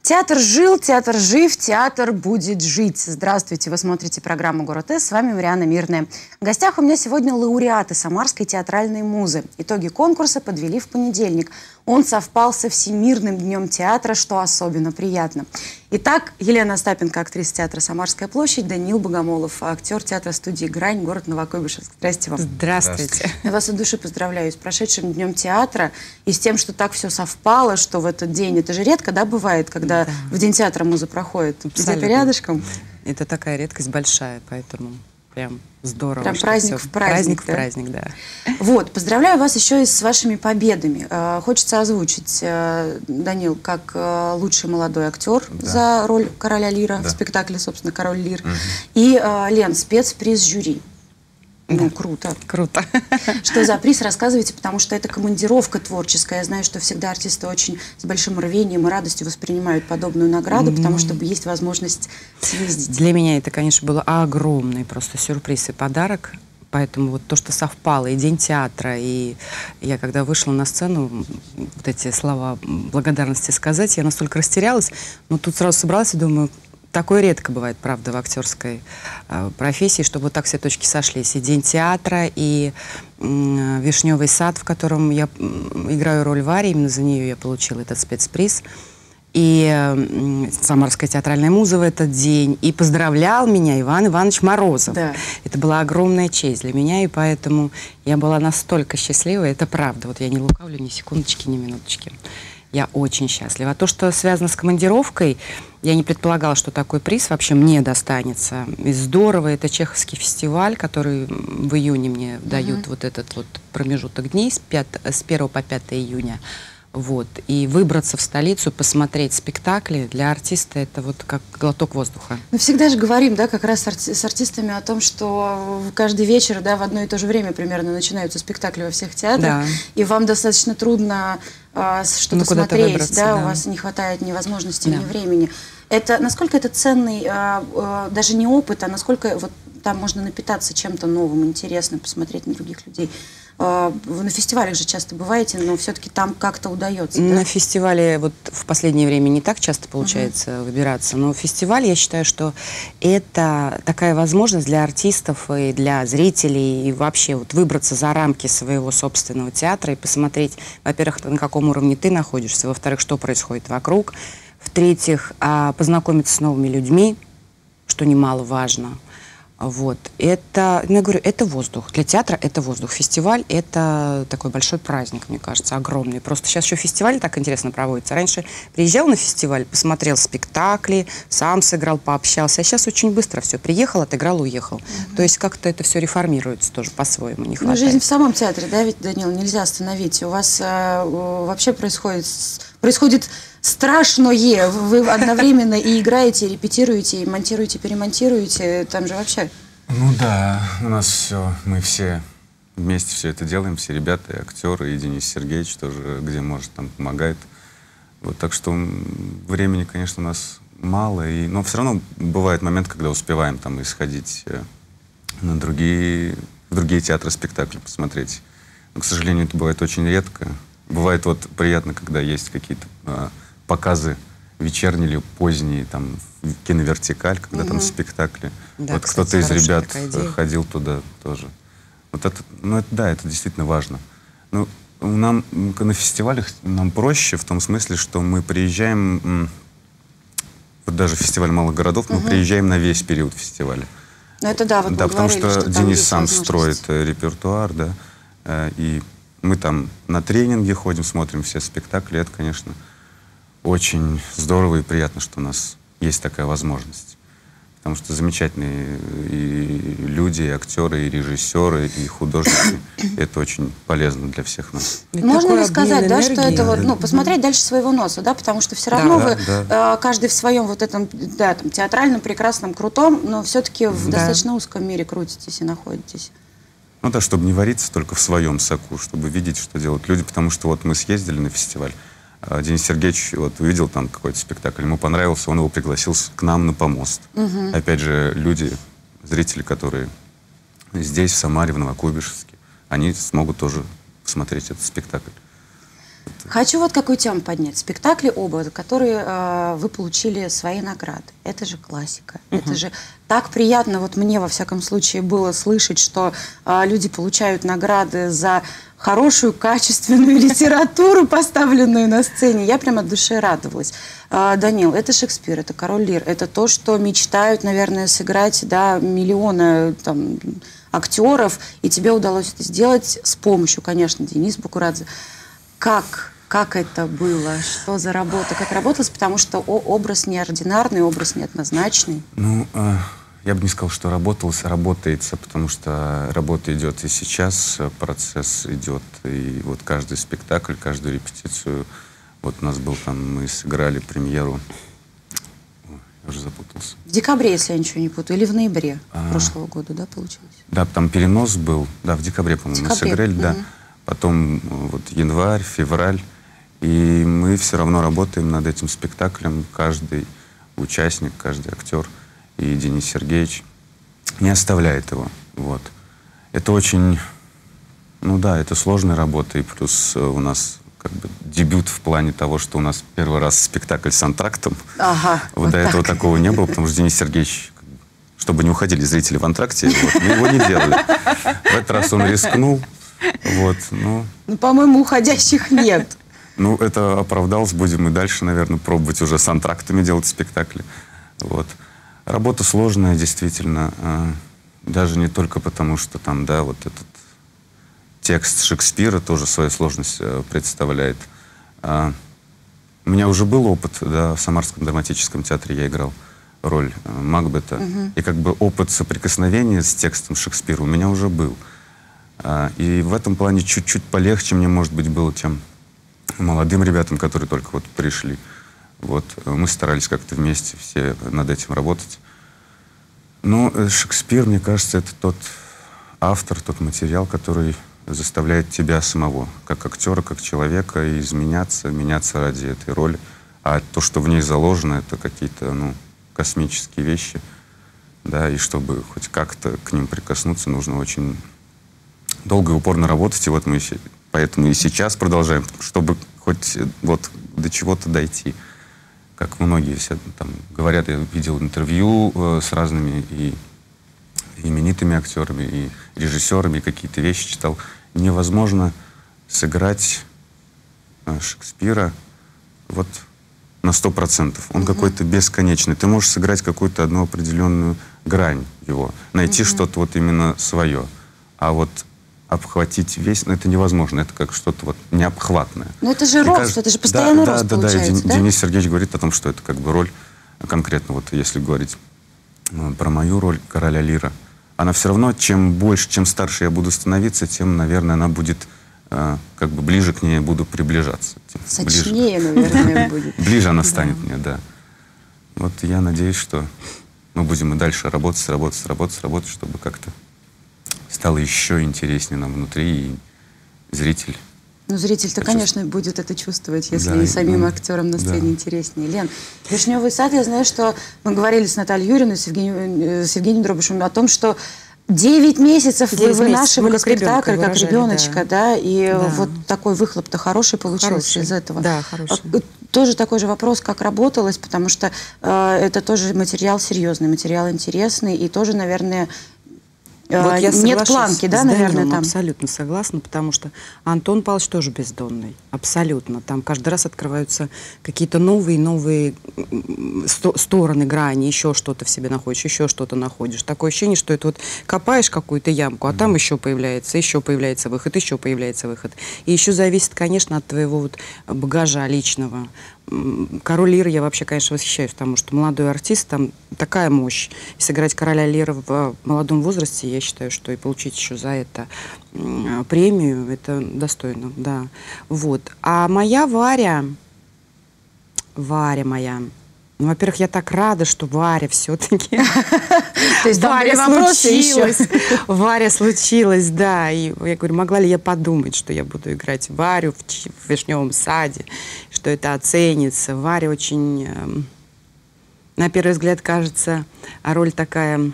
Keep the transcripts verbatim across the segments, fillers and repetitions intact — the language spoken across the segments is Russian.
Театр жил, театр жив, театр будет жить. Здравствуйте, вы смотрите программу «Город С». С вами Марианна Мирная. В гостях у меня сегодня лауреаты Самарской театральной музы. Итоги конкурса подвели в понедельник. Он совпал со Всемирным днем театра, что особенно приятно. Итак, Елена Остапенко, актриса театра «Самарская площадь», Даниил Богомолов, актер театра студии «Грань», город Новокуйбышевск. Здрасте вам. Здравствуйте. Я вас от души поздравляю с прошедшим днем театра и с тем, что так все совпало, что в этот день, это же редко, да, бывает, когда да. в день театра муза проходит, где-то рядышком. Это такая редкость большая, поэтому прям здорово. Прям праздник в праздник. Праздник в праздник, да. Вот, поздравляю вас еще и с вашими победами. Хочется озвучить, Данил, как лучший молодой актер да. за роль короля Лира да. в спектакле, собственно, «Король Лир». Угу. И, Лен, спецприз жюри. Ну, да. круто. Круто. Что за приз, рассказывайте, потому что это командировка творческая. Я знаю, что всегда артисты очень с большим рвением и радостью воспринимают подобную награду, mm-hmm. потому что есть возможность съездить. Для меня это, конечно, был огромный просто сюрприз и подарок. Поэтому вот то, что совпало, и День театра, и я, когда вышла на сцену, вот эти слова благодарности сказать, я настолько растерялась, но тут сразу собралась и думаю... Такое редко бывает, правда, в актерской э, профессии, чтобы вот так все точки сошлись. И День театра, и э, «Вишневый сад», в котором я э, играю роль Вари, именно за нее я получила этот спецприз. И э, Самарская театральная муза в этот день. И поздравлял меня Иван Иванович Морозов. Да. Это была огромная честь для меня, и поэтому я была настолько счастлива. Это правда. Вот я не лукавлю ни секундочки, ни минуточки. Я очень счастлива. А то, что связано с командировкой, я не предполагала, что такой приз вообще мне достанется. И здорово, это Чеховский фестиваль, который в июне мне mm-hmm. дают вот этот вот промежуток дней с, с первого по пятое июня. Вот. И выбраться в столицу, посмотреть спектакли для артиста это вот как глоток воздуха. Мы всегда же говорим, да, как раз арти с артистами о том, что каждый вечер, да, в одно и то же время примерно начинаются спектакли во всех театрах, да. и вам достаточно трудно а, что-то ну, смотреть, да, да, у вас не хватает ни возможности, да. ни времени. Это, насколько это ценный, а, а, даже не опыт, а насколько вот там можно напитаться чем-то новым, интересным, посмотреть на других людей. Вы на фестивалях же часто бываете, но все-таки там как-то удается. На да? фестивале вот в последнее время не так часто получается uh-huh. выбираться, но фестиваль, я считаю, что это такая возможность для артистов и для зрителей и вообще вот выбраться за рамки своего собственного театра и посмотреть, во-первых, на каком уровне ты находишься, во-вторых, что происходит вокруг, в-третьих, познакомиться с новыми людьми, что немаловажно. Вот, это, ну, я говорю, это воздух. Для театра это воздух. Фестиваль — это такой большой праздник, мне кажется, огромный. Просто сейчас еще фестиваль так интересно проводится. Раньше приезжал на фестиваль, посмотрел спектакли, сам сыграл, пообщался. А сейчас очень быстро все. Приехал, отыграл, уехал. Mm-hmm. То есть как-то это все реформируется тоже по-своему, не хватает. Ну, жизнь в самом театре, да, ведь, Данил, нельзя остановить. У вас э, вообще происходит... происходит страшное. Вы одновременно и играете, и репетируете, и монтируете, перемонтируете. Там же вообще... Ну да, у нас все, мы все вместе все это делаем, все ребята, и актеры, и Денис Сергеевич тоже, где может, там помогает. Вот, так что времени, конечно, у нас мало, и, но все равно бывает момент, когда успеваем там исходить на другие, в другие театры, спектакли посмотреть. Но, к сожалению, это бывает очень редко. Бывает вот приятно, когда есть какие-то а, показы вечерние или поздние, там, киновертикаль, когда угу. там спектакли. Да, вот кто-то из ребят ходил туда тоже. Вот это, ну это, да, это действительно важно. Ну, нам на фестивалях нам проще в том смысле, что мы приезжаем, вот даже фестиваль малых городов, угу. мы приезжаем на весь период фестиваля. Ну это да, вот да, потому говорили, что, что Денис сам строит репертуар, да, и мы там на тренинги ходим, смотрим все спектакли. Это, конечно, очень здорово и приятно, что у нас есть такая возможность. Потому что замечательные и люди, и актеры, и режиссеры, и художники. Это очень полезно для всех нас. Можно ли сказать, да, что это вот, ну, посмотреть дальше своего носа, да, потому что все равно да, вы, да, да. каждый в своем вот этом, да, там, театральном, прекрасном, крутом, но все-таки в да. достаточно узком мире крутитесь и находитесь. Ну да, чтобы не вариться только в своем соку, чтобы видеть, что делают люди, потому что вот мы съездили на фестиваль, Денис Сергеевич вот увидел там какой-то спектакль, ему понравился, он его пригласил к нам на помост. Угу. Опять же, люди, зрители, которые здесь, в Самаре, в Новокуйбышевске, они смогут тоже смотреть этот спектакль. Хочу вот какую тему поднять. Спектакли оба, которые э, вы получили свои награды. Это же классика. Uh-huh. Это же так приятно, вот мне во всяком случае было слышать, что э, люди получают награды за хорошую, качественную литературу, поставленную на сцене. Я прям от души радовалась. Э, Данил, это Шекспир, это Король Лир, это то, что мечтают, наверное, сыграть, да, миллионы там актеров, и тебе удалось это сделать с помощью, конечно, Дениса Бакурадзе. Как, как это было? Что за работа? Как работалось? Потому что образ неординарный, образ неоднозначный. Ну, э, я бы не сказал, что работалось, а работается, потому что работа идет и сейчас, процесс идет, и вот каждый спектакль, каждую репетицию. Вот у нас был там, мы сыграли премьеру, ой, я уже запутался. В декабре, если я ничего не путаю, или в ноябре а, прошлого года, да, получилось? Да, там перенос был, да, в декабре, по-моему, мы сыграли, угу. да. Потом вот январь, февраль, и мы все равно работаем над этим спектаклем. Каждый участник, каждый актер, и Денис Сергеевич не оставляет его. Вот. Это очень, ну да, это сложная работа, и плюс у нас как бы дебют в плане того, что у нас первый раз спектакль с антрактом. Ага, вот вот до так. этого такого не было, потому что Денис Сергеевич, чтобы не уходили зрители в антракте, вот, мы его не делали. В этот раз он рискнул. Вот, ну, ну, по-моему, уходящих нет. Ну, это оправдалось. Будем и дальше, наверное, пробовать уже с антрактами делать спектакли. Вот. Работа сложная, действительно. Даже не только потому, что там, да, вот этот текст Шекспира тоже свою сложность представляет. У меня уже был опыт, да, в Самарском драматическом театре я играл роль Макбета. Угу. И как бы опыт соприкосновения с текстом Шекспира у меня уже был. И в этом плане чуть-чуть полегче мне, может быть, было, чем молодым ребятам, которые только вот пришли. Вот. Мы старались как-то вместе все над этим работать. Но Шекспир, мне кажется, это тот автор, тот материал, который заставляет тебя самого, как актера, как человека, изменяться, меняться ради этой роли. А то, что в ней заложено, это какие-то, ну, космические вещи. Да, и чтобы хоть как-то к ним прикоснуться, нужно очень долго и упорно работать, и вот мы поэтому и сейчас продолжаем, чтобы хоть вот до чего-то дойти. Как многие все там говорят, я видел интервью э, с разными и именитыми актерами, и режиссерами, и какие-то вещи читал. Невозможно сыграть э, Шекспира вот на сто процентов. Он угу. какой-то бесконечный. Ты можешь сыграть какую-то одну определенную грань его, найти угу. что-то вот именно свое. А вот обхватить весь, ну, это невозможно, это как что-то вот необхватное. Но это же рост, кажется, это же постоянный да, рост да, получается, да, да, да? Денис Сергеевич говорит о том, что это как бы роль, конкретно вот если говорить ну, про мою роль Короля Лира, она все равно, чем больше, чем старше я буду становиться, тем, наверное, она будет э, как бы ближе к ней я буду приближаться. Сочнее, наверное, будет. Ближе она станет мне, да. Вот я надеюсь, что мы будем и дальше работать, работать, работать, работать, чтобы как-то стало еще интереснее нам внутри, и зритель... Ну, зритель-то, конечно, будет это чувствовать, если да, и самим да, актерам на сцене да. интереснее. Лен, «Вишневый сад», я знаю, что мы говорили с Натальей Юрьевной, с Евгением, с Евгением Дробышевым о том, что девять месяцев вы вынашивали ну, спектакль, как ребеночка, да, да и да. вот такой выхлоп-то хороший получился хороший. из этого. Да, хороший. Тоже такой же вопрос, как работалось, потому что э, это тоже материал серьезный, материал интересный, и тоже, наверное... Вот я нет планки, да, наверное, там? Абсолютно согласна, потому что Антон Павлович тоже бездонный. Абсолютно. Там каждый раз открываются какие-то новые-новые сто стороны, грани, еще что-то в себе находишь, еще что-то находишь. Такое ощущение, что это вот копаешь какую-то ямку, а там еще появляется, еще появляется выход, еще появляется выход. И еще зависит, конечно, от твоего вот багажа личного. Король Лир я вообще, конечно, восхищаюсь, потому что молодой артист, там такая мощь. И сыграть Короля Лира в молодом возрасте, я считаю, что и получить еще за это премию, это достойно, да. Вот. А моя Варя, Варя моя, ну, во-первых, я так рада, что Варя все-таки... То есть Варя случилась. Варя случилась, да. И я говорю, могла ли я подумать, что я буду играть Варю в «Вишневом саде», что это оценится. Варя очень, на первый взгляд, кажется, роль такая,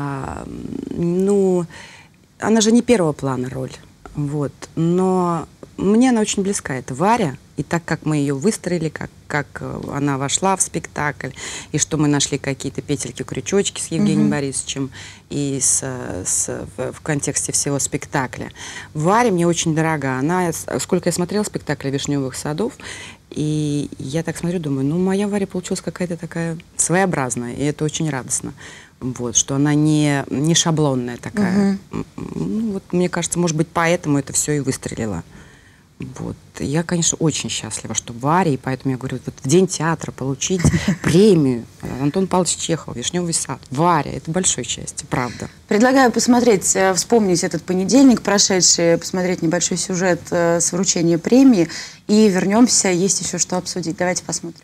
ну, она же не первого плана роль, вот, но мне она очень близка, это Варя. И так как мы ее выстроили, как, как она вошла в спектакль, и что мы нашли какие-то петельки-крючочки с Евгением mm-hmm. Борисовичем, и с, с, в, в контексте всего спектакля. Варя мне очень дорога. Она, сколько я смотрела спектакль «Вишневых садов», и я так смотрю, думаю, ну, моя Варя получилась какая-то такая своеобразная, и это очень радостно. Вот, что она не, не шаблонная такая. Mm-hmm. Ну, вот, мне кажется, может быть, поэтому это все и выстрелило. Вот. Я, конечно, очень счастлива, что Варя, и поэтому я говорю, вот в День театра получить премию. Антон Павлович Чехов, «Вишневый сад». Варя, это большой счастье, правда. Предлагаю посмотреть, вспомнить этот понедельник прошедший, посмотреть небольшой сюжет с вручения премии, и вернемся, есть еще что обсудить. Давайте посмотрим.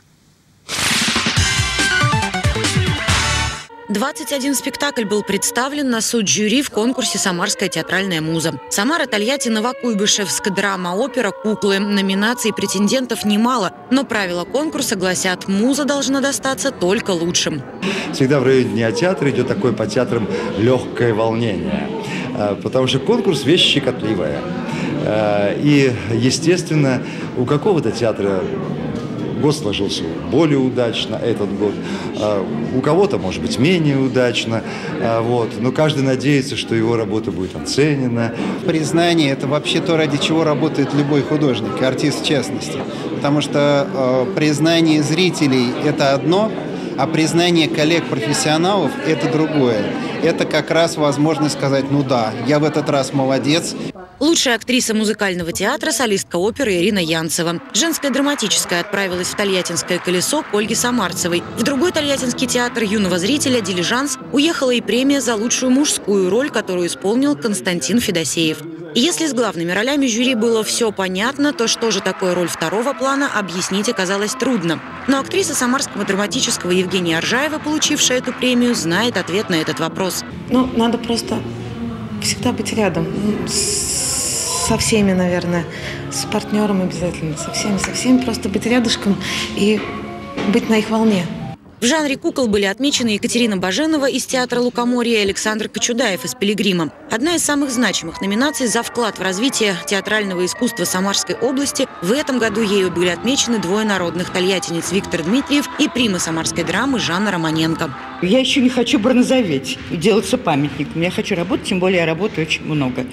двадцать один спектакль был представлен на суд жюри в конкурсе «Самарская театральная муза». Самара, Тольятти, Новокуйбышевск, драма, опера, куклы. Номинаций претендентов немало, но правила конкурса гласят, муза должна достаться только лучшим. Всегда в районе Дня театра идет такое по театрам легкое волнение, потому что конкурс – вещь щекотливая. И, естественно, у какого-то театра год сложился более удачно, этот год. У кого-то, может быть, менее удачно. Вот. Но каждый надеется, что его работа будет оценена. Признание – это вообще то, ради чего работает любой художник, артист в частности. Потому что э, признание зрителей – это одно, а признание коллег-профессионалов – это другое. Это как раз возможность сказать, ну да, я в этот раз молодец. Лучшая актриса музыкального театра, солистка оперы Ирина Янцева. Женская драматическая отправилась в Тольяттинское колесо к Ольге Самарцевой. В другой тольяттинский театр юного зрителя «Дилижанс» уехала и премия за лучшую мужскую роль, которую исполнил Константин Федосеев. И если с главными ролями жюри было все понятно, то что же такое роль второго плана, объяснить оказалось трудно. Но актриса самарского драматического Евгения Аржаева, получившая эту премию, знает ответ на этот вопрос. Ну, надо просто всегда быть рядом. Со всеми, наверное. С партнером обязательно. Со всеми, со всеми. Просто быть рядышком и быть на их волне. В жанре кукол были отмечены Екатерина Баженова из театра «Лукоморье» и Александр Кочудаев из «Пилигрима». Одна из самых значимых номинаций за вклад в развитие театрального искусства Самарской области. В этом году ею были отмечены двое народных тольяттинец Виктор Дмитриев и прима самарской драмы Жанна Романенко. Я еще не хочу бронзоветь и делаться памятником. Я хочу работать, тем более я работаю очень много.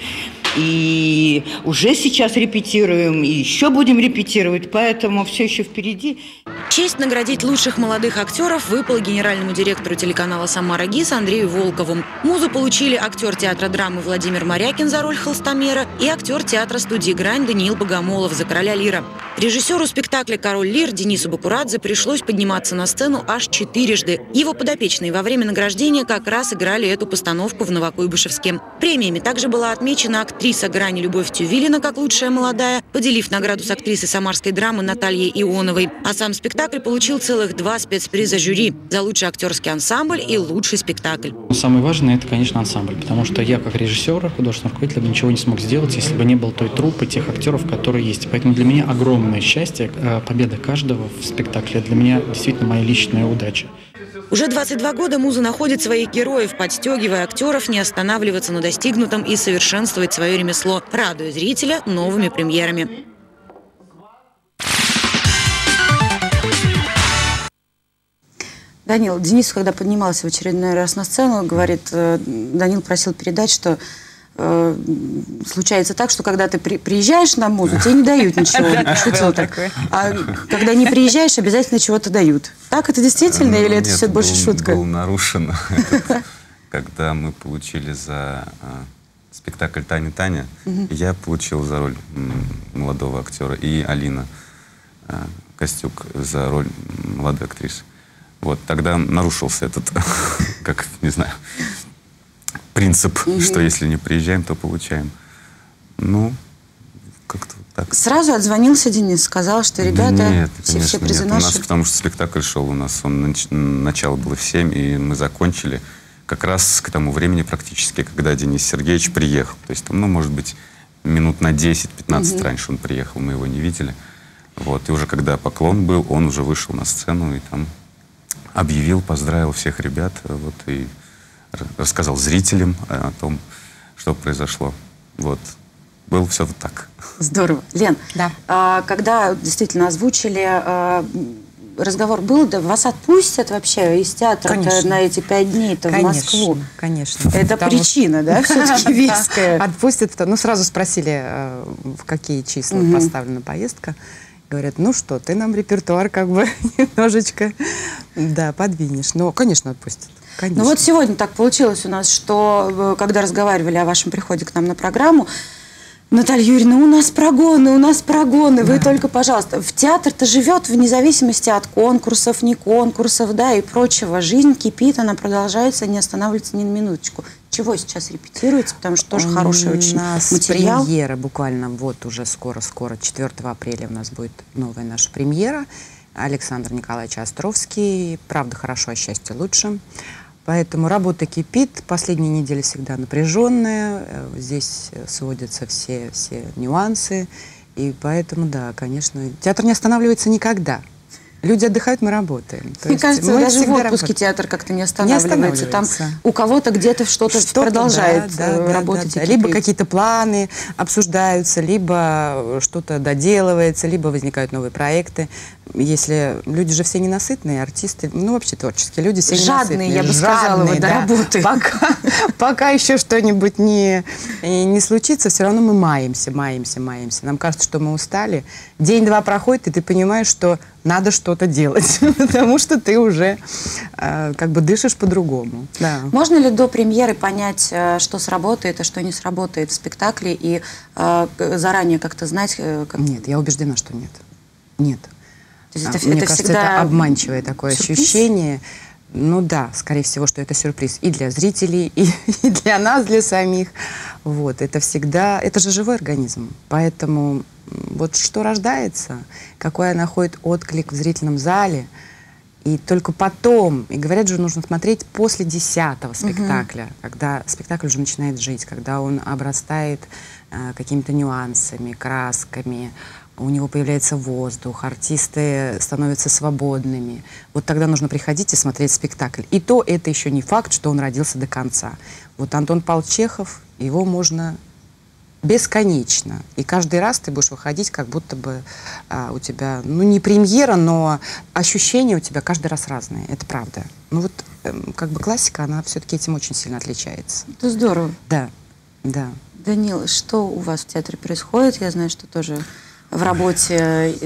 И уже сейчас репетируем, и еще будем репетировать, поэтому все еще впереди. Честь наградить лучших молодых актеров выпала генеральному директору телеканала «Самара ГИС» Андрею Волкову. Музу получили актер театра драмы Владимир Морякин за роль Холстомера и актер театра студии «Грань» Даниил Богомолов за короля лира. Режиссеру спектакля «Король лир» Денису Бакурадзе пришлось подниматься на сцену аж четырежды. Его подопечные во время награждения как раз играли эту постановку в Новокуйбышевске. Премиями также была отмечена актриса «Грани» Любовь Тювилина как лучшая молодая, поделив награду с актрисой самарской драмы Натальей Ионовой. А сам спектакль получил целых два спецприза жюри за лучший актерский ансамбль и лучший спектакль. Самое важное – это, конечно, ансамбль, потому что я, как режиссер, художественный руководитель, ничего не смог сделать, если бы не было той труппы, тех актеров, которые есть. Поэтому для меня огромное счастье, победа каждого в спектакле. Для меня действительно моя личная удача. Уже двадцать два года муза находит своих героев, подстегивая актеров не останавливаться на достигнутом и совершенствовать свое ремесло, радуя зрителя новыми премьерами. Данил, Денис, когда поднимался в очередной раз на сцену, говорит, Данил просил передать, что э, случается так, что когда ты при, приезжаешь на музу, тебе не дают ничего. Шутил так. А когда не приезжаешь, обязательно чего-то дают. Так это действительно или это все больше шутка? Был нарушен, когда мы получили за спектакль «Таня, Таня», я получил за роль молодого актера, и Алина Костюк за роль молодой актрисы. Вот, тогда нарушился этот, как, не знаю, принцип, угу. что если не приезжаем, то получаем. Ну, как-то так. Сразу отзвонился Денис, сказал, что ребята, да нет, все, конечно, все призы нет. наши. У нас, потому что спектакль шел у нас, он нач... начало было в семь, и мы закончили как раз к тому времени практически, когда Денис Сергеевич приехал. То есть, там, ну, может быть, минут на десять-пятнадцать угу. раньше он приехал, мы его не видели. Вот, и уже когда поклон был, он уже вышел на сцену и там объявил, поздравил всех ребят, вот, и рассказал зрителям о том, что произошло. Вот. было все вот так. Здорово. Лен, да. а, когда действительно озвучили, а, разговор был, да вас отпустят вообще из театра на эти пять дней-то в Москву? Конечно. Это Потому... причина, да, все-таки веская? Отпустят. Ну, сразу спросили, в какие числа угу. поставлена поездка. Говорят, ну что, ты нам репертуар как бы немножечко, да, подвинешь. Ну, конечно, отпустят. Конечно. Ну вот сегодня так получилось у нас, что когда разговаривали о вашем приходе к нам на программу, Наталья Юрьевна, у нас прогоны, у нас прогоны, да. Вы только, пожалуйста. В театр-то живет вне зависимости от конкурсов, не конкурсов, да, и прочего. Жизнь кипит, она продолжается, не останавливается ни на минуточку. Чего сейчас репетируется, потому что тоже хороший очень материал. У нас премьера буквально вот уже скоро-скоро, четвёртого апреля у нас будет новая наша премьера. Александр Николаевич Островский, «Правда хорошо, а счастье лучше». Поэтому работа кипит, последние недели всегда напряженная, здесь сводятся все, все нюансы, и поэтому, да, конечно, театр не останавливается никогда. Люди отдыхают, мы работаем. То Мне кажется, даже в отпуске работаем. Театр как-то не останавливается. Не останавливается. Там у кого-то где-то что-то что продолжает да, да, работать. Да, да, да. Либо какие-то планы обсуждаются, либо что-то доделывается, либо возникают новые проекты. Если люди же все ненасытные, артисты, ну вообще творческие люди, все жадные, ненасытные. я бы сказала, жадные, до да. работы. Пока, пока еще что-нибудь не, не случится, все равно мы маемся, маемся, маемся. Нам кажется, что мы устали. День-два проходит, и ты понимаешь, что надо что-то делать, потому что ты уже э, как бы дышишь по-другому. Да. Можно ли до премьеры понять, что сработает, а что не сработает в спектакле, и э, заранее как-то знать? Как... Нет, я убеждена, что нет. Нет. То есть это, Мне это кажется, всегда это обманчивое такое сюрприз? Ощущение. Ну да, скорее всего, что это сюрприз и для зрителей, и, и для нас, для самих. Вот, это всегда, это же живой организм, поэтому вот что рождается, какой находит отклик в зрительном зале, и только потом, и говорят же, нужно смотреть после десятого спектакля, угу. когда спектакль уже начинает жить, когда он обрастает э, какими-то нюансами, красками, у него появляется воздух, артисты становятся свободными. Вот тогда нужно приходить и смотреть спектакль. И то это еще не факт, что он родился до конца. Вот Антон Павлович Чехов, его можно бесконечно. И каждый раз ты будешь выходить, как будто бы а, у тебя, ну не премьера, но ощущения у тебя каждый раз разные. Это правда. Ну вот э, как бы классика, она все-таки этим очень сильно отличается. Это здорово. Да, да. Данил, что у вас в театре происходит? Я знаю, что тоже в работе.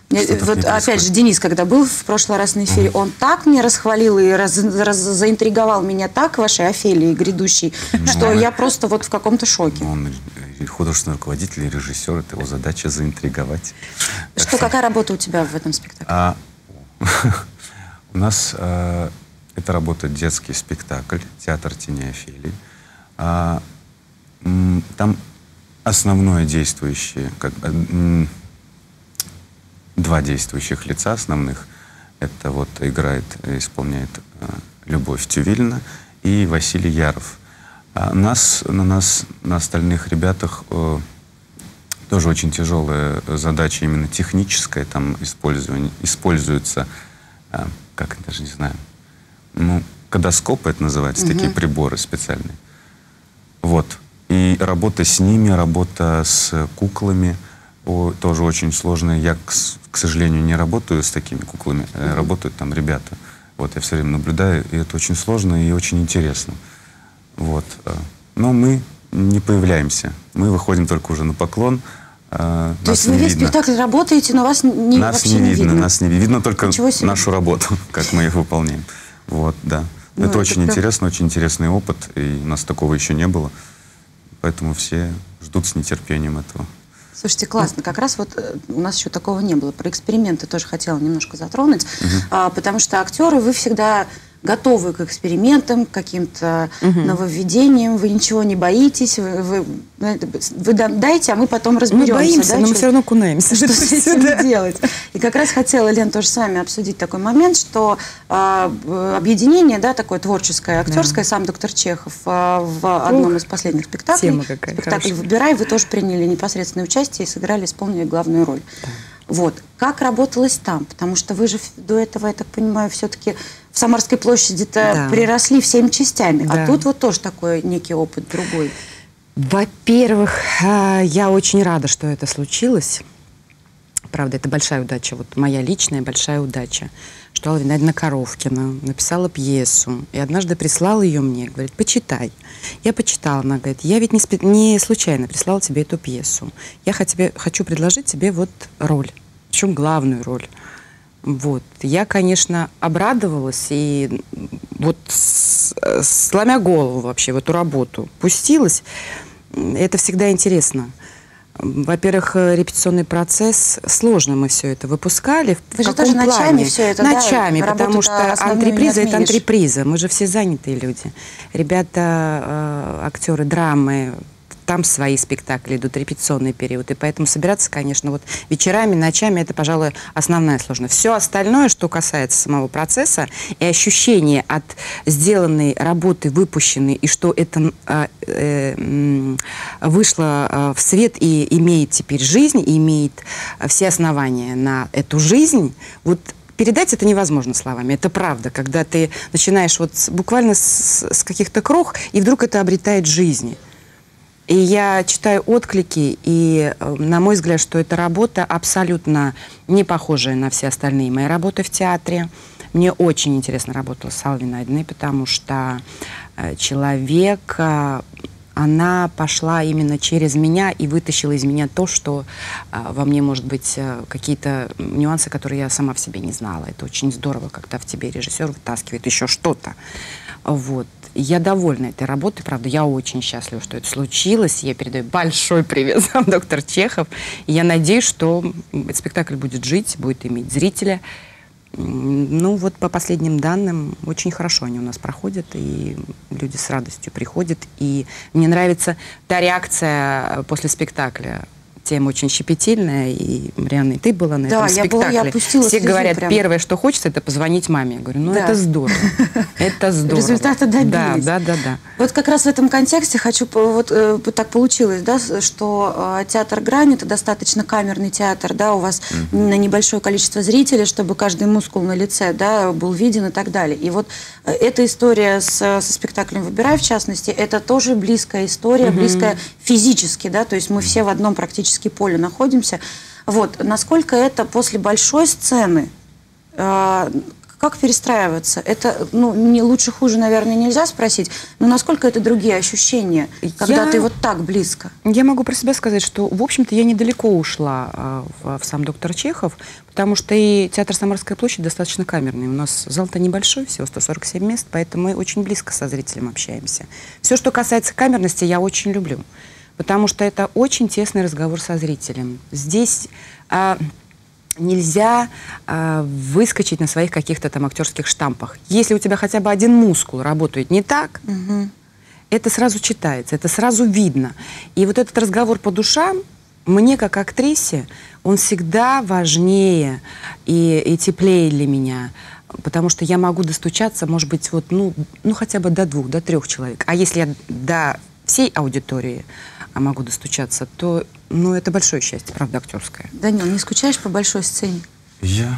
Вот опять же, Денис, когда был в прошлый раз на эфире, он так мне расхвалил и раз, раз, заинтриговал меня так вашей Офелии грядущей, что я просто вот в каком-то шоке. Он художественный руководитель и режиссер, это его задача заинтриговать. Что, какая работа у тебя в этом спектакле? А, у нас а, это работает детский спектакль «Театр теней Офелии». А, м, там основное действующее, как, м, два действующих лица основных. Это вот играет, исполняет э, Любовь Тювильна и Василий Яров. А нас, на нас, на остальных ребятах э, тоже очень тяжелая задача, именно техническая. Там используется, э, как даже не знаю, ну, кадоскоп это называется, угу. такие приборы специальные. Вот. И работа с ними, работа с куклами о, тоже очень сложная. Я, к, к сожалению, не работаю с такими куклами, mm-hmm. работают там ребята. Вот, я все время наблюдаю, и это очень сложно и очень интересно. Вот. Но мы не появляемся. Мы выходим только уже на поклон. То есть вы весь спектакль работаете, но вас не, нас вообще не, не видно? видно? Нас не видно, только нашу работу, как мы ее выполняем. Вот, да. Ну, это, это очень прям... интересно, очень интересный опыт, и у нас такого еще не было. Поэтому все ждут с нетерпением этого. Слушайте, классно. Как раз вот у нас еще такого не было. Про эксперименты тоже хотела немножко затронуть, угу. а, потому что актеры, вы всегда готовы к экспериментам, к каким-то угу. нововведениям, вы ничего не боитесь, вы, вы, вы дайте, а мы потом разберемся. Мы боимся, да, но что, мы все равно кунаемся. Что с этим делать? И как раз хотела, Лен, тоже с вами обсудить такой момент, что э, объединение, да, такое творческое, актерское, да. сам доктор Чехов э, в одном Ух, из последних спектаклей, спектакль хорошая. «Выбирай», вы тоже приняли непосредственное участие и сыграли, исполнили главную роль. Да. Вот. Как работалось там? Потому что вы же до этого, я так понимаю, все-таки в Самарской площади-то да. приросли всеми частями. Да. А тут вот тоже такой некий опыт другой. Во-первых, я очень рада, что это случилось. Правда, это большая удача, вот моя личная большая удача, что Алла Винайдовна Коровкина написала пьесу, и однажды прислала ее мне, говорит, почитай. Я почитала, она говорит, я ведь не, спе- не случайно прислала тебе эту пьесу. Я хочу, хочу предложить тебе вот роль, причем главную роль. Вот. Я, конечно, обрадовалась и вот с, сломя голову вообще в эту работу пустилась. Это всегда интересно. Во-первых, репетиционный процесс, сложно мы все это выпускали. Вы же тоже ночами все это, ночами, да? Потому что антреприза – это антреприза. Мы же все занятые люди. Ребята, э, актеры драмы, там свои спектакли идут, репетиционный период. И поэтому собираться, конечно, вот вечерами, ночами – это, пожалуй, основная сложность. Все остальное, что касается самого процесса и ощущение от сделанной работы, выпущенной, и что это э, э, вышло э, в свет и имеет теперь жизнь, и имеет все основания на эту жизнь, вот передать это невозможно словами. Это правда, когда ты начинаешь вот буквально с, с каких-то крох, и вдруг это обретает жизнь. И я читаю отклики, и, на мой взгляд, что эта работа абсолютно не похожая на все остальные мои работы в театре. Мне очень интересно работать с Аллой Винайдовной, потому что человек, она пошла именно через меня и вытащила из меня то, что во мне, может быть, какие-то нюансы, которые я сама в себе не знала. Это очень здорово, когда в тебе режиссер вытаскивает еще что-то. Вот. Я довольна этой работой, правда, я очень счастлива, что это случилось. Я передаю большой привет вам, доктор Чехов. И я надеюсь, что этот спектакль будет жить, будет иметь зрителя. Ну, вот по последним данным, очень хорошо они у нас проходят, и люди с радостью приходят. И мне нравится та реакция после спектакля. Тема очень щепетильная, и, Марианна, и ты была на да, этом я спектакле. Была, я пустила Все слезу говорят, прям. Первое, что хочется, это позвонить маме. Я говорю, ну да. это здорово, это здорово. Результаты добились. Да, да, да, да. Вот как раз в этом контексте хочу, вот э, так получилось, да, что э, театр «Грань» — это достаточно камерный театр, да, у вас mm-hmm. на небольшое количество зрителей, чтобы каждый мускул на лице, да, был виден и так далее. И вот э, эта история с, со спектаклем «Выбирай», в частности, это тоже близкая история, mm-hmm. близкая физически, да, то есть мы все в одном практически поле находимся. Вот, насколько это после большой сцены, э, как перестраиваться? Это, ну, не лучше, хуже, наверное, нельзя спросить, но насколько это другие ощущения, когда я, ты вот так близко? Я могу про себя сказать, что, в общем-то, я недалеко ушла э, в, в сам доктор Чехов, потому что и театр «Самарская площадь» достаточно камерный. У нас зал-то небольшой, всего сто сорок семь мест, поэтому мы очень близко со зрителем общаемся. Все, что касается камерности, я очень люблю. Потому что это очень тесный разговор со зрителем. Здесь а, нельзя а, выскочить на своих каких-то там актерских штампах. Если у тебя хотя бы один мускул работает не так, угу. это сразу читается, это сразу видно. И вот этот разговор по душам, мне как актрисе, он всегда важнее и, и теплее для меня. Потому что я могу достучаться, может быть, вот, ну, ну хотя бы до двух, до трех человек. А если я до всей аудитории могу достучаться, то, ну, это большое счастье, правда, актерское. Данил, не скучаешь по большой сцене? Я?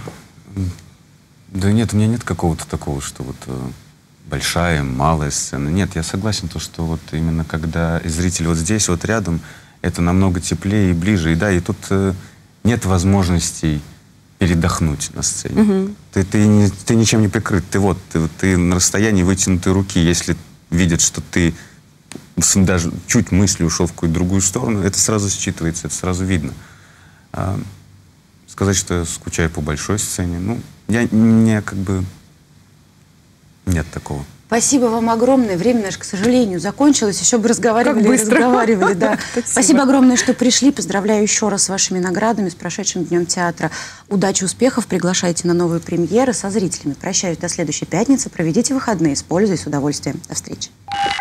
Да нет, у меня нет какого-то такого, что вот большая, малая сцена. Нет, я согласен, то, что вот именно когда зритель вот здесь, вот рядом, это намного теплее и ближе. И да, и тут э, нет возможностей передохнуть на сцене. Угу. Ты, ты, ты ничем не прикрыт. Ты вот, ты, ты на расстоянии вытянутой руки. Если видят, что ты даже чуть мыслью ушел в какую-то другую сторону, это сразу считывается, это сразу видно. А, сказать, что я скучаю по большой сцене, ну, я, мне как бы нет такого. Спасибо вам огромное. Время наше, к сожалению, закончилось. Еще бы разговаривали, разговаривали. Да. Спасибо. Спасибо огромное, что пришли. Поздравляю еще раз с вашими наградами, с прошедшим Днем театра. Удачи, успехов. Приглашайте на новые премьеры со зрителями. Прощаюсь до следующей пятницы. Проведите выходные с пользой и с удовольствием. До встречи.